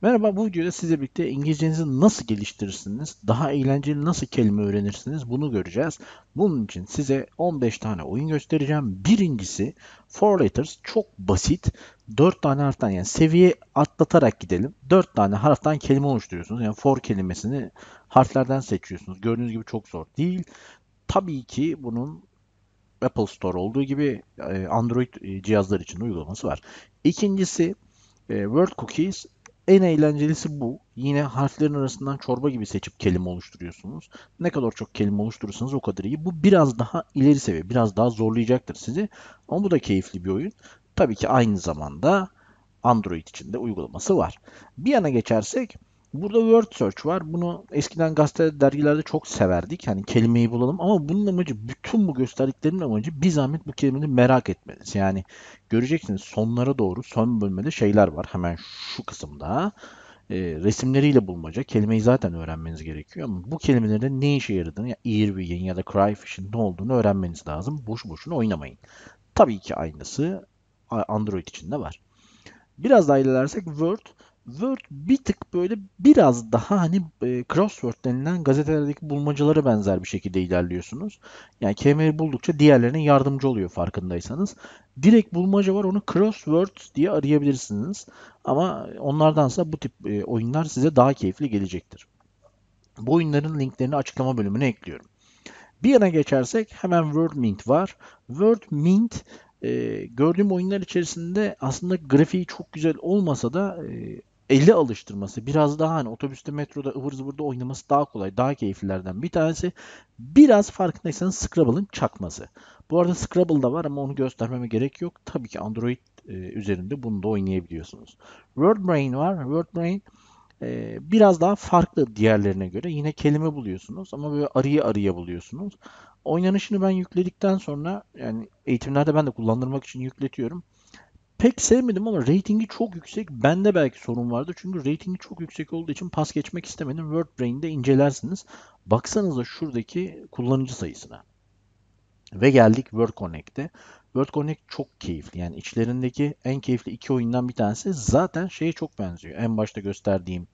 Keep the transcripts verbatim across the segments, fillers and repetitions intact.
Merhaba, bu videoda sizle birlikte İngilizcenizi nasıl geliştirirsiniz, daha eğlenceli nasıl kelime öğrenirsiniz bunu göreceğiz. Bunun için size on beş tane oyun göstereceğim. Birincisi Four Letters, çok basit. dört tane harften, yani seviye atlatarak gidelim. dört tane harften kelime oluşturuyorsunuz. Yani for kelimesini harflerden seçiyorsunuz. Gördüğünüz gibi çok zor değil. Tabii ki bunun Apple Store olduğu gibi e, Android e, cihazlar için de uygulaması var. İkincisi e, Word Cookies. En eğlencelisi bu. Yine harflerin arasından çorba gibi seçip kelime oluşturuyorsunuz. Ne kadar çok kelime oluşturursanız o kadar iyi. Bu biraz daha ileri seviye, biraz daha zorlayacaktır sizi. Ama bu da keyifli bir oyun. Tabii ki aynı zamanda Android için de uygulaması var. Bir yana geçersek burada Word Search var. Bunu eskiden gazete dergilerde çok severdik. Hani kelimeyi bulalım ama bunun amacı, bütün bu gösterdiklerimin amacı bir zahmet bu kelimeyi merak etmeniz. Yani göreceksiniz sonlara doğru son bölmede şeyler var. Hemen şu kısımda e, resimleriyle bulmaca. Kelimeyi zaten öğrenmeniz gerekiyor ama bu kelimelerin ne işe yaradığını, ya earwig'in ya da cryfish'in ne olduğunu öğrenmeniz lazım. Boş boşuna oynamayın. Tabii ki aynısı Android için de var. Biraz daha ilerlersek Word. Word bir tık böyle biraz daha hani e, crossword denilen gazetelerdeki bulmacalara benzer bir şekilde ilerliyorsunuz. Yani kelimeyi buldukça diğerlerine yardımcı oluyor farkındaysanız. Direkt bulmaca var, onu crossword diye arayabilirsiniz. Ama onlardansa bu tip e, oyunlar size daha keyifli gelecektir. Bu oyunların linklerini açıklama bölümüne ekliyorum. Bir yana geçersek hemen WordMint var. WordMint e, gördüğüm oyunlar içerisinde aslında grafiği çok güzel olmasa da e, eli alıştırması, biraz daha hani otobüste, metroda, ıvır zıvırda oynaması daha kolay, daha keyiflilerden bir tanesi. Biraz farkındaysanız Scrabble'ın çakması. Bu arada Scrabble da var ama onu göstermeme gerek yok. Tabii ki Android e, üzerinde bunu da oynayabiliyorsunuz. WordBrain var. WordBrain ee, biraz daha farklı diğerlerine göre. Yine kelime buluyorsunuz ama böyle arıya arıya buluyorsunuz. Oynanışını ben yükledikten sonra, yani eğitimlerde ben de kullandırmak için yükletiyorum. Pek sevmedim ama reytingi çok yüksek. Bende belki sorun vardı. Çünkü reytingi çok yüksek olduğu için pas geçmek istemedim. WordBrain'de incelersiniz. Baksanıza şuradaki kullanıcı sayısına. Ve geldik Word Connect'e. Word Connect çok keyifli. Yani içlerindeki en keyifli iki oyundan bir tanesi. Zaten şeye çok benziyor. En başta gösterdiğim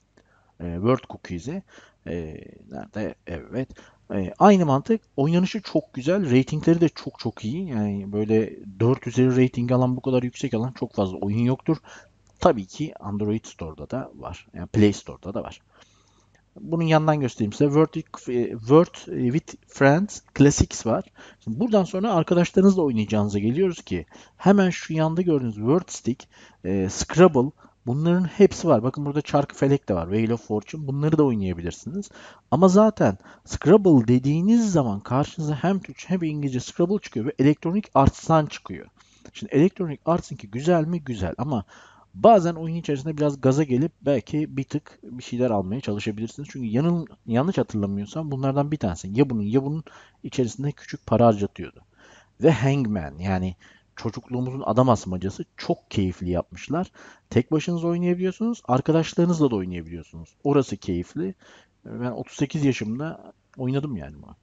e, Word Cookies'i. E, nerede? Evet. E, aynı mantık. Oynanışı çok güzel. Ratingleri de çok çok iyi. Yani böyle dört üzeri rating alan, bu kadar yüksek alan çok fazla oyun yoktur. Tabii ki Android Store'da da var. Yani Play Store'da da var. Bunun yandan göstereyim size. Word, Word with Friends Classics var. Şimdi buradan sonra arkadaşlarınızla oynayacağınıza geliyoruz ki hemen şu yanda gördüğünüz Word Stick, e, Scrabble, bunların hepsi var. Bakın burada Çarkıfelek de var. Wheel of Fortune. Bunları da oynayabilirsiniz. Ama zaten Scrabble dediğiniz zaman karşınıza hem Türkçe hem İngilizce Scrabble çıkıyor ve Electronic Arts'tan çıkıyor. Şimdi Electronic Arts'ınki güzel mi? Güzel. Ama bazen oyun içerisinde biraz gaza gelip belki bir tık bir şeyler almaya çalışabilirsiniz. Çünkü yanıl, yanlış hatırlamıyorsam bunlardan bir tanesi ya bunun ya bunun içerisinde küçük para harcatıyordu. Ve Hangman, yani çocukluğumuzun adam asmacası, çok keyifli yapmışlar. Tek başınıza oynayabiliyorsunuz, arkadaşlarınızla da oynayabiliyorsunuz. Orası keyifli. Ben otuz sekiz yaşımda oynadım yani bunu.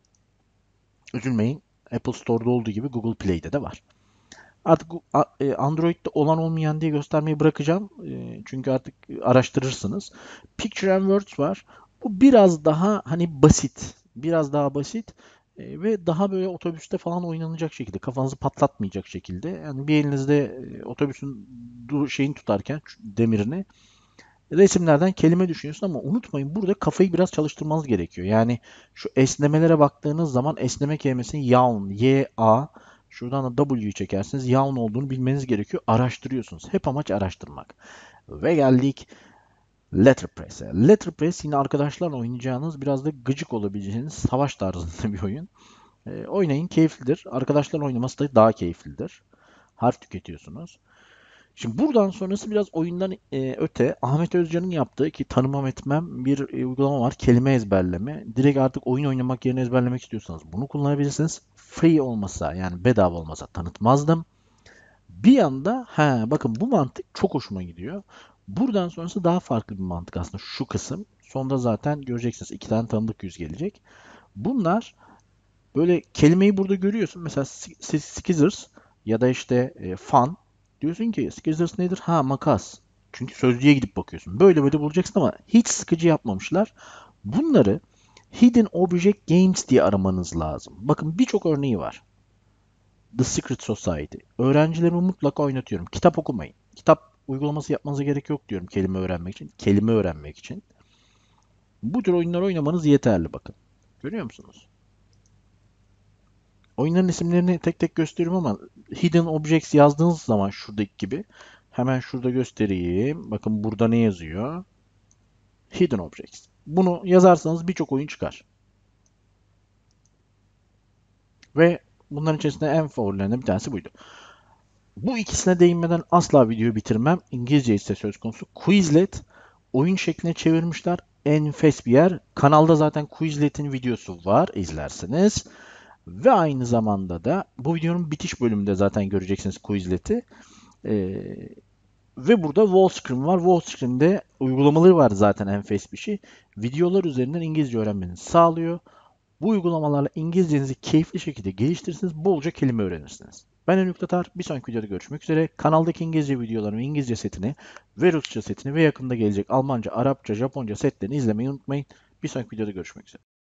Üzülmeyin, Apple Store'da olduğu gibi Google Play'de de var. Artık e, Android'de olan olmayan diye göstermeyi bırakacağım. E, Çünkü artık araştırırsınız. Picture and Words var. Bu biraz daha hani basit. Biraz daha basit e, ve daha böyle otobüste falan oynanacak şekilde, kafanızı patlatmayacak şekilde. Yani bir elinizde e, otobüsün şeyini tutarken, demirini, resimlerden kelime düşünüyorsun ama unutmayın, burada kafayı biraz çalıştırmanız gerekiyor. Yani şu esnemelere baktığınız zaman esneme kelimesini yawn, Y-A, şuradan da W'yu çekersiniz. Yawn olduğunu bilmeniz gerekiyor. Araştırıyorsunuz. Hep amaç araştırmak. Ve geldik Letterpress'e. Letterpress yine arkadaşlarla oynayacağınız, biraz da gıcık olabileceğiniz savaş tarzında bir oyun. E, oynayın, keyiflidir. Arkadaşlarla oynaması da daha keyiflidir. Harf tüketiyorsunuz. Şimdi buradan sonrası biraz oyundan e, öte, Ahmet Özcan'ın yaptığı, ki tanımam etmem, bir e, uygulama var. Kelime ezberleme. Direkt artık oyun oynamak yerine ezberlemek istiyorsanız bunu kullanabilirsiniz. Free olmasa, yani bedava olmasa tanıtmazdım. Bir yanda ha bakın, bu mantık çok hoşuma gidiyor. Buradan sonrası daha farklı bir mantık aslında, şu kısım. Sonda zaten göreceksiniz, iki tane tanıdık yüz gelecek. Bunlar böyle, kelimeyi burada görüyorsun. Mesela scissors ya da işte e, fan. Diyorsun ki scissors nedir? Ha, makas. Çünkü sözlüğe gidip bakıyorsun. Böyle böyle bulacaksın ama hiç sıkıcı yapmamışlar. Bunları Hidden Object Games diye aramanız lazım. Bakın birçok örneği var. The Secret Society. Öğrencilerimi mutlaka oynatıyorum. Kitap okumayın. Kitap uygulaması yapmanıza gerek yok diyorum kelime öğrenmek için. Kelime öğrenmek için. Bu tür oyunlar oynamanız yeterli bakın. Görüyor musunuz? Oyunların isimlerini tek tek gösteriyorum ama Hidden Objects yazdığınız zaman şuradaki gibi hemen şurada göstereyim. Bakın burada ne yazıyor? Hidden Objects. Bunu yazarsanız birçok oyun çıkar. Ve bunların içerisinde en favorilerinden bir tanesi buydu. Bu ikisine değinmeden asla videoyu bitirmem. İngilizce ise söz konusu. Quizlet oyun şekline çevirmişler. Enfes bir yer. Kanalda zaten Quizlet'in videosu var. İzlersiniz. Ve aynı zamanda da bu videonun bitiş bölümünde zaten göreceksiniz Quizlet'i. Ee, ve burada Wallscreen var. Wallscreen'de uygulamaları var zaten enfes bir şey. Videolar üzerinden İngilizce öğrenmenizi sağlıyor. Bu uygulamalarla İngilizcenizi keyifli şekilde geliştirirsiniz. Bolca kelime öğrenirsiniz. Ben Önük Tatar. Bir sonraki videoda görüşmek üzere. Kanaldaki İngilizce videolarımı, İngilizce setini ve Rusça setini ve yakında gelecek Almanca, Arapça, Japonca setlerini izlemeyi unutmayın. Bir sonraki videoda görüşmek üzere.